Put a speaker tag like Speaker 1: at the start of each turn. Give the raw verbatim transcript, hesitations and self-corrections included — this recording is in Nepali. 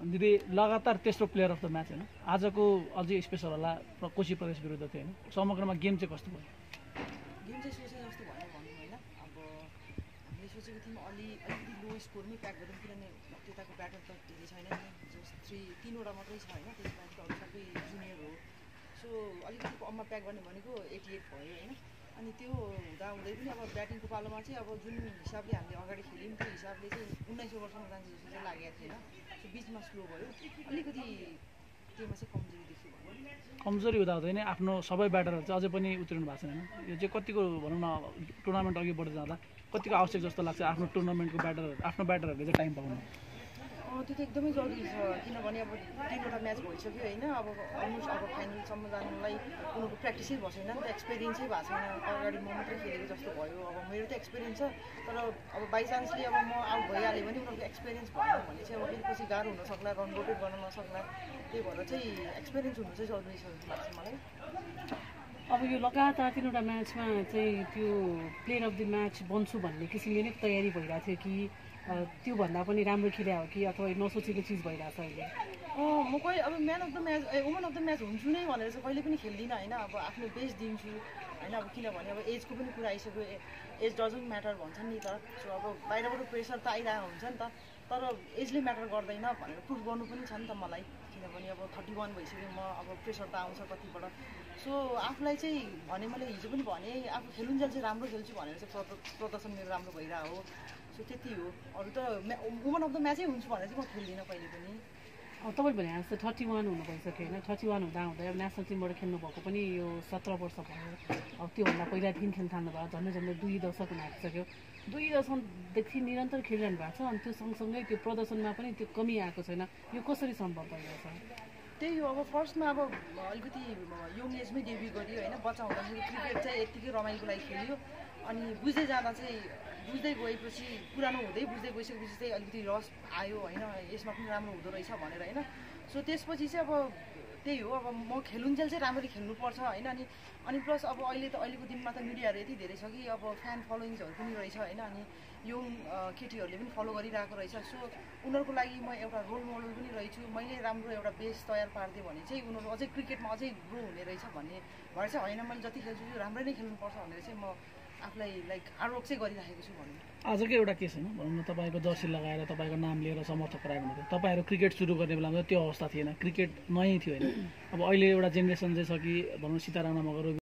Speaker 1: दिदी लगातार तेस्रो प्लेयर अफ द म्याच होइन, आजको अझै स्पेसल होला कोशी प्रदेश विरुद्ध थियो होइन, समग्रमा गेम चाहिँ कस्तो भयो?
Speaker 2: गेम चाहिँ सोचे जस्तो भएन भनौँ होइन। अब हामीले सोचेको थियौँ अलि अलिकति लो स्कोरमै प्याक गरौँ, किनभने त्यताको ब्याटर त धेरै छैन नि, जस्ट थ्री तिनवटा मात्रै छ होइन, त्यसमा त अरू सबै जुनियर हो। सो अलिकति कममा प्याक गर्ने भनेको एटी एट भयो होइन। अनि त्यो हुँदा हुँदै पनि अब ब्याटिङको पालोमा चाहिँ अब जुन हिसाबले हामीले अगाडि खेल्यौँ त्यो हिसाबले चाहिँ उन्नाइस ओभरसम्म जान्छ जस्तो चाहिँ लागेको थिएन। सो बिचमा स्लो भयो, अलिकति त्योमा चाहिँ कमजोरी देखियो भनौँ।
Speaker 1: कमजोरी हुँदा हुँदैन आफ्नो सबै ब्याटरहरू चाहिँ अझै पनि उत्रिनु भएको छैन। यो चाहिँ कतिको भनौँ न टुर्नामेन्ट अघि बढ्दै जाँदा कतिको आवश्यक जस्तो लाग्छ आफ्नो टुर्नामेन्टको ब्याटरहरू आफ्नो ब्याटरहरूले चाहिँ टाइम पाउनु?
Speaker 2: त्यो त एकदमै जरुरी छ, किनभने अब तिनवटा म्याच भइसक्यो होइन। अब अलमोस्ट अब फाइनलसम्म जानुलाई उनीहरूको प्र्याक्टिसै भएको छैन नि त, एक्सपिरियन्सै भएको छैन। अगाडि म मात्रै खेलेको जस्तो भयो। अब मेरो त एक्सपिरियन्स छ, तर अब बाइचान्सली अब म आउट भइहालेँ भने उनीहरूको एक्सपिरियन्स भएन भने चाहिँ अब फेरि पछि गाह्रो हुनसक्ला, रन रोटेट गर्न नसक्ला। त्यही भएर चाहिँ एक्सपिरियन्स हुनु चाहिँ जरुरी छ जस्तो लाग्छ मलाई।
Speaker 3: अब यो लगातार तिनवटा म्याचमा चाहिँ त्यो प्लेयर अफ द म्याच बन्छु भन्ने किसिमले नै तयारी भइरहेको थियो कि त्योभन्दा पनि राम्रो खेले हो कि अथवा नसोचेको चिज भइरहेको छ अहिले?
Speaker 2: अँ म कहिले अब man of the match a woman of the match हुन्छु नै भनेर चाहिँ कहिले पनि खेल्दिनँ होइन। अब आफ्नो बेस्ट दिन्छु होइन। अब किनभने अब एजको पनि कुरा आइसक्यो, एज डजन्ट म्याटर भन्छन् नि त। सो अब बाहिरबाट प्रेसर त आइरहेको हुन्छ नि त, तर एजले म्याटर गर्दैन भनेर प्रुभ गर्नु पनि छ नि त मलाई। किनभने अब थर्टी वान भइसक्यो म, अब प्रेसर त आउँछ कतिबाट। सो आफूलाई चाहिँ भने मैले हिजो पनि भने आफू खेलुन्जेल चाहिँ राम्रो खेल्छु भनेर चाहिँ प्रदर्शन मेरो राम्रो भइरहेको हो। सो त्यति हो, अरू त वुमन अफ द म्याचै हुन्छु भनेर चाहिँ म खेल्दिनँ कहिले पनि।
Speaker 3: अब तपाईँले भने जस्तो थर्टी वान हुनु भइसक्यो होइन, थर्टी वान हुँदा हुँदै अब नेसनल टिमबाट खेल्नु भएको पनि यो सत्र वर्ष भयो। अब त्योभन्दा पहिलादेखि खेल्न थाल्नु भयो, झन्डै झन्डै दुई दशक हुन आइसक्यो। दुई दशकदेखि निरन्तर खेलिरहनु भएको छ, अनि त्यो सँगसँगै त्यो प्रदर्शनमा पनि त्यो कमी आएको छैन। यो कसरी सम्भव भइरहेको छ?
Speaker 2: त्यही हो, अब फर्स्टमा अब अलिकति यङ एजमै डेब्यु गरियो होइन। बच्चा हुँदाखेरि क्रिकेट चाहिँ यत्तिकै रमाइलोको लागि खेलियो, अनि बुझ्दै जाँदा चाहिँ बुझ्दै गएपछि पुरानो हुँदै बुझ्दै गइसकेपछि चाहिँ अलिकति रस आयो होइन, यसमा पनि राम्रो हुँदो रहेछ भनेर होइन। सो त्यसपछि चाहिँ अब त्यही हो, अब म खेलुन्जेल चाहिँ राम्ररी खेल्नुपर्छ होइन। अनि अनि प्लस अब अहिले त अहिलेको दिनमा त मिडियाहरू यति धेरै छ कि अब फ्यान फलोइङ्सहरू पनि रहेछ होइन। अनि यङ केटीहरूले पनि फलो गरिरहेको रहेछ। सो उनीहरूको लागि म एउटा रोल मोडल पनि रहेछु। मैले राम्रो एउटा बेस तयार पारिदिएँ भने चाहिँ उनीहरू अझै क्रिकेटमा अझै ग्रो हुने रहेछ भन्ने भएर चाहिँ होइन, मैले जति खेल्छु राम्रै नै खेल्नुपर्छ भनेर चाहिँ म आफूलाई लाइक आरोप चाहिँ गरिराखेको छु भनौँ।
Speaker 1: आजकै एउटा केस होइन भनौँ न, तपाईँको जर्सी लगाएर तपाईँको नाम लिएर समर्थक गरायो भने तपाईँहरू क्रिकेट सुरु गर्ने बेलामा त्यो अवस्था थिएन, क्रिकेट नयाँ थियो होइन। अब अहिले एउटा जेनेरेसन चाहिँ छ कि भनौँ सीताराम मगर